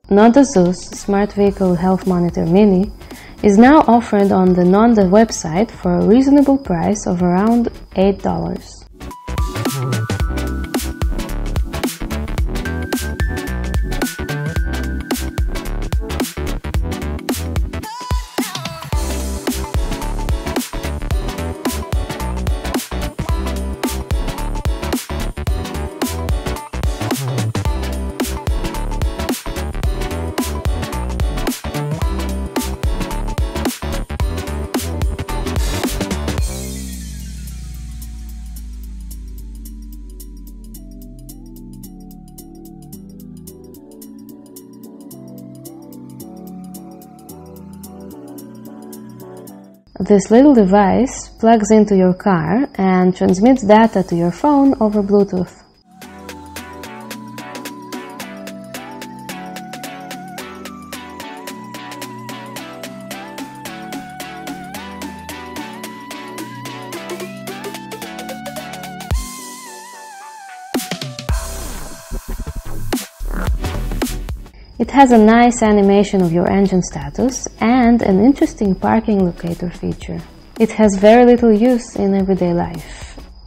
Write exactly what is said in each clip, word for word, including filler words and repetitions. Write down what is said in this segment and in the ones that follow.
NONDA ZUS Smart Vehicle Health Monitor Mini is now offered on the NONDA website for a reasonable price of around eight dollars. This little device plugs into your car and transmits data to your phone over Bluetooth. It has a nice animation of your engine status and an interesting parking locator feature. It has very little use in everyday life.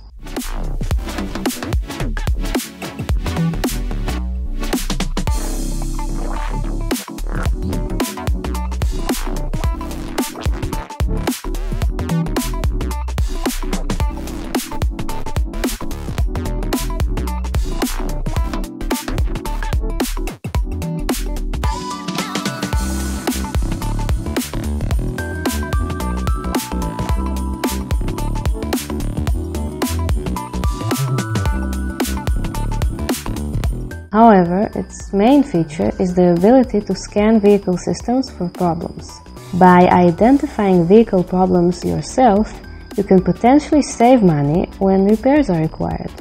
However, its main feature is the ability to scan vehicle systems for problems. By identifying vehicle problems yourself, you can potentially save money when repairs are required.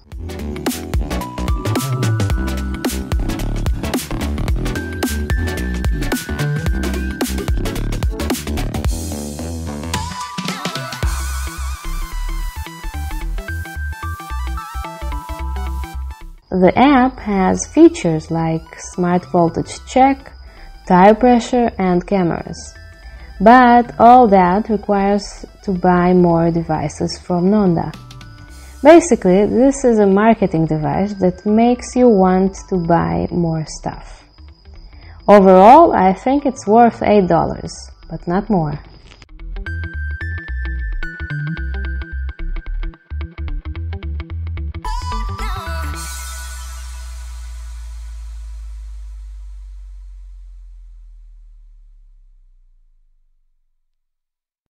The app has features like smart voltage check, tire pressure and cameras. But all that requires to buy more devices from NONDA. Basically, this is a marketing device that makes you want to buy more stuff. Overall, I think it's worth eight dollars, but not more.